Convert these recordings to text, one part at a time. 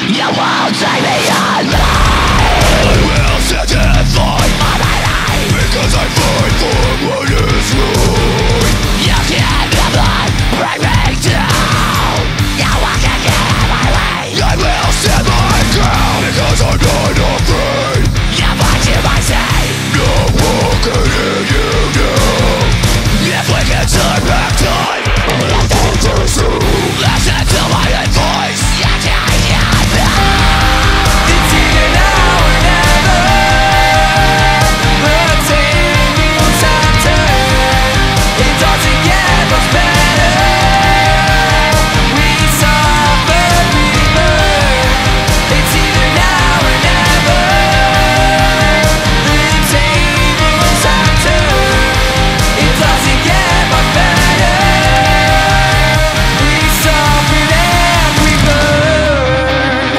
You won't take me alive. I will set and fight for my life, because I fight for what is right. You can't never bring me down. You walk again my way. I will stand my ground, because I'm not afraid. You fight to my side. No one can hear you now. If we can turn back time, nothing to see. Listen to my advice. You can't get back. It's either now or never. We're taking some turn. It doesn't get much better. We suffer, we learn. It's either now or never. The tables have turned. It doesn't get much better. We suffered and we learn.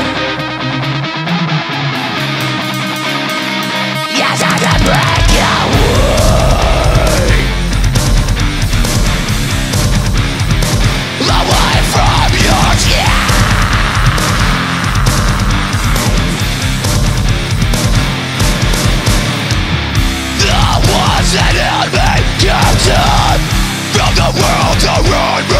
Yes, I can break your way. Away from your skin. The ones that held me captive from the world around me.